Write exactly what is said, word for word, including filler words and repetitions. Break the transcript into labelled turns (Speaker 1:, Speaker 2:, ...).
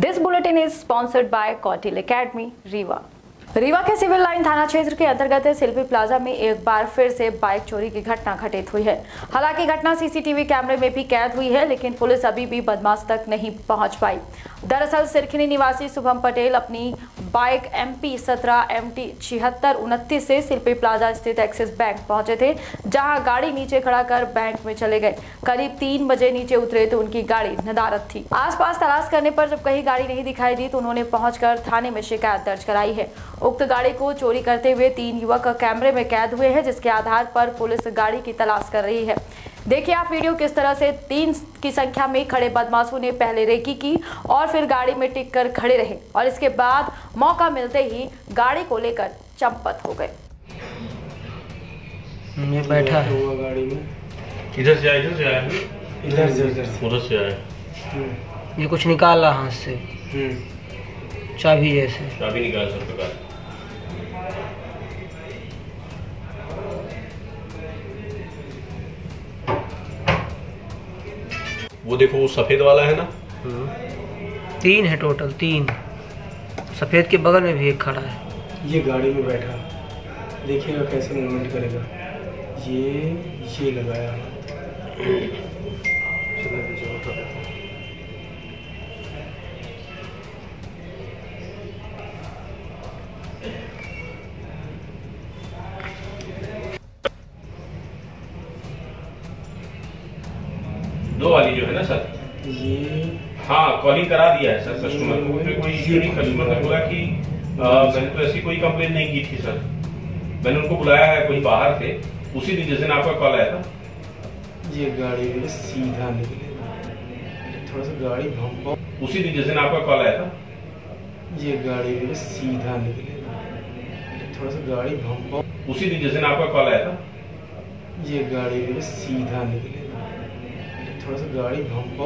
Speaker 1: This bulletin is sponsored by Kautilya academy Rewa. Rewa के civil line थाना क्षेत्र के अंतर्गत शिल्पी प्लाजा में एक बार फिर से बाइक चोरी की घटना घटित हुई है। हालांकि घटना सीसीटीवी कैमरे में भी कैद हुई है, लेकिन पुलिस अभी भी बदमाश तक नहीं पहुंच पाई। दरअसल सिरखनी निवासी शुभम पटेल अपनी बाइक एम पी सत्रह एम टी छिहत्तर उनतीस से शिल्पी प्लाजा स्थित एक्सिस बैंक पहुंचे थे, जहां गाड़ी नीचे खड़ा कर बैंक में चले गए। करीब तीन बजे नीचे उतरे तो उनकी गाड़ी नदारद थी। आसपास तलाश करने पर जब कहीं गाड़ी नहीं दिखाई दी तो उन्होंने पहुंचकर थाने में शिकायत दर्ज कराई है। उक्त गाड़ी को चोरी करते हुए तीन युवक कैमरे में कैद हुए हैं, जिसके आधार पर पुलिस गाड़ी की तलाश कर रही है। देखिए आप वीडियो किस तरह से तीन की संख्या में खड़े बदमाशों ने पहले रेकी की और फिर गाड़ी में टिक कर खड़े रहे और इसके बाद मौका मिलते ही गाड़ी को लेकर चंपत हो गए।
Speaker 2: मैं बैठा
Speaker 3: हुआ गाड़ी में,
Speaker 4: इधर से आया, इधर से आया,
Speaker 3: इधर से इधर से
Speaker 4: उधर से आया।
Speaker 2: ये कुछ निकाल रहा हाथ से, चाबी जैसे
Speaker 4: चाबी निकाल सकते का। वो देखो वो सफेद वाला है ना,
Speaker 2: तीन है टोटल, तीन सफेद के बगल में भी एक खड़ा है।
Speaker 3: ये गाड़ी में बैठा, देखिएगा कैसे मूवमेंट करेगा। ये ये लगाया
Speaker 4: दो वाली जो है ना सर,
Speaker 3: ये
Speaker 4: हाँ कॉलिंग करा दिया है सर कस्टमर को। फिर कोई इश्यू नहीं, कस्टमर ने बोला कि आ, मैंने तो ऐसी कोई कंप्लेन नहीं की थी सर। मैंने उनको बुलाया है, कोई बाहर थे उसी दिन जिस दिन आपका कॉल आया था।
Speaker 3: ये गाड़ी में सीधा निकलेगा, थोड़ा सा गाड़ी भंपा।
Speaker 4: उसी दिन जिस दिन आपका कॉल आया था।
Speaker 3: ये गाड़ी में सीधा निकलेगा, थोड़ा सा गाड़ी भंपा।
Speaker 4: उसी दिन जिस दिन आपका कॉल आया था।
Speaker 3: ये गाड़ी में सीधा निकलेगा, थोड़ा सा गाड़ी भंपा।